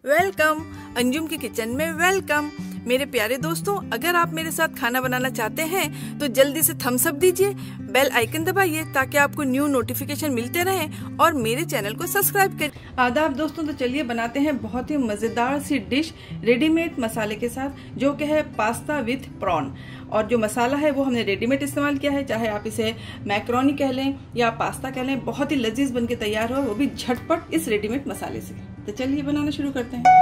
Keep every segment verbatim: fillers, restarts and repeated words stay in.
Welcome Anjum की kitchen में welcome. मेरे प्यारे दोस्तों, अगर आप मेरे साथ खाना बनाना चाहते हैं तो जल्दी से थम्स अप दीजिए, बेल आइकन दबाइए ताकि आपको न्यू नोटिफिकेशन मिलते रहें और मेरे चैनल को सब्सक्राइब करें। आदाब दोस्तों, तो चलिए बनाते हैं बहुत ही मजेदार सी डिश रेडीमेड मसाले के साथ, जो कि है पास्ता विथ प्रॉन। और जो मसाला है वो हमने रेडीमेड इस्तेमाल किया है, चाहे आप इसे मैक्रोनी कह लें या पास्ता कह लें, बहुत ही लजीज बन के तैयार हो, वो भी झटपट इस रेडीमेड मसाले से। तो चलिए बनाना शुरू करते हैं।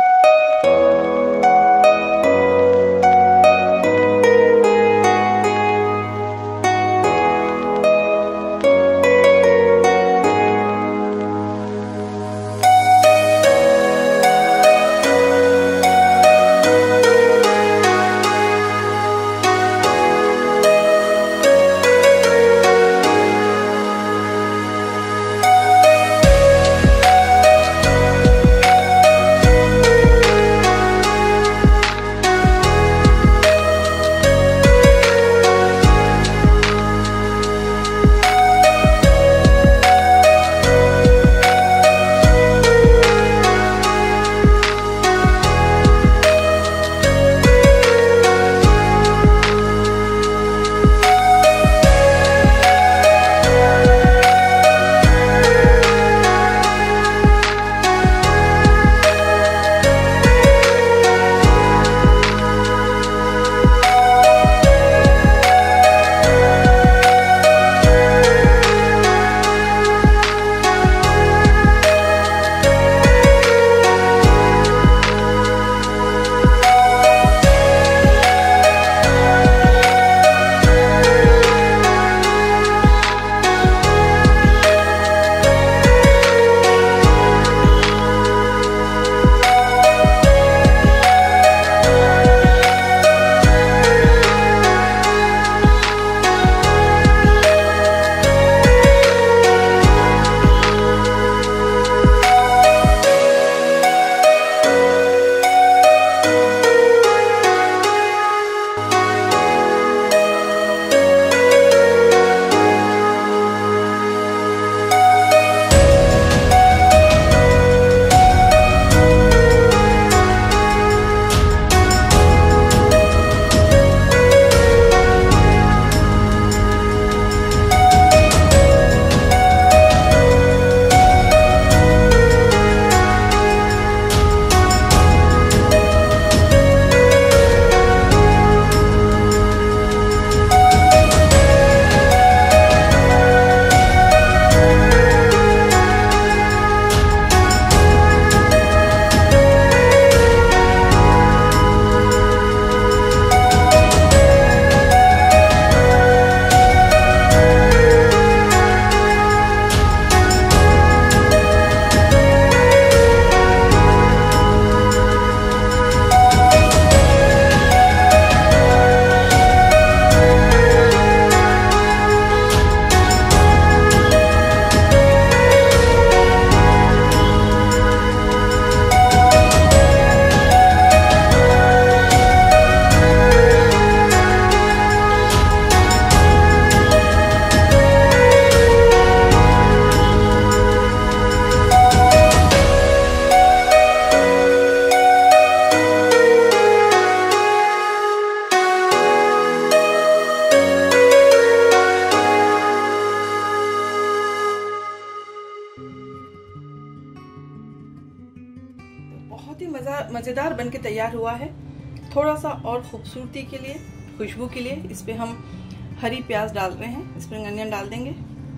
बहुत ही मजा मज़ेदार बनके तैयार हुआ है। थोड़ा सा और खूबसूरती के लिए, खुशबू के लिए इस पे हम हरी प्याज डाल रहे हैं, स्प्रिंग अनियन डाल देंगे।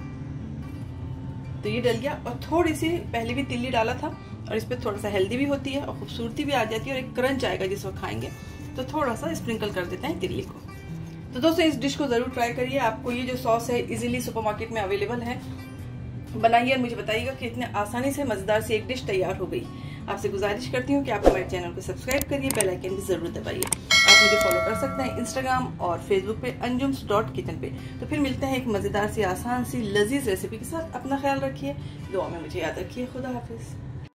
तो ये डल गया। और थोड़ी सी पहले भी तिल्ली डाला था, और इस पे थोड़ा सा हेल्दी भी होती है और खूबसूरती भी आ जाती है और एक क्रंच आएगा जिस वक्त खाएंगे। तो थोड़ा सा स्प्रिंकल कर देते हैं तिल्ली को। तो दोस्तों, इस डिश को जरूर ट्राई करिए। आपको ये जो सॉस है इजीली सुपरमार्केट में अवेलेबल है। बनाइए और मुझे बताइएगा कि इतने आसानी से मजेदार सी एक डिश तैयार हो गई। आपसे गुजारिश करती हूँ कि आप हमारे चैनल को सब्सक्राइब करिए, बेल आइकन भी जरूर दबाइए। आप मुझे फॉलो कर सकते हैं इंस्टाग्राम और फेसबुक पे अंजुम्स डॉट किचन पे। तो फिर मिलते हैं एक मजेदार सी, आसान सी, लजीज रेसिपी के साथ। अपना ख्याल रखिए, दुआ में मुझे याद रखिए। खुदा हाफिज।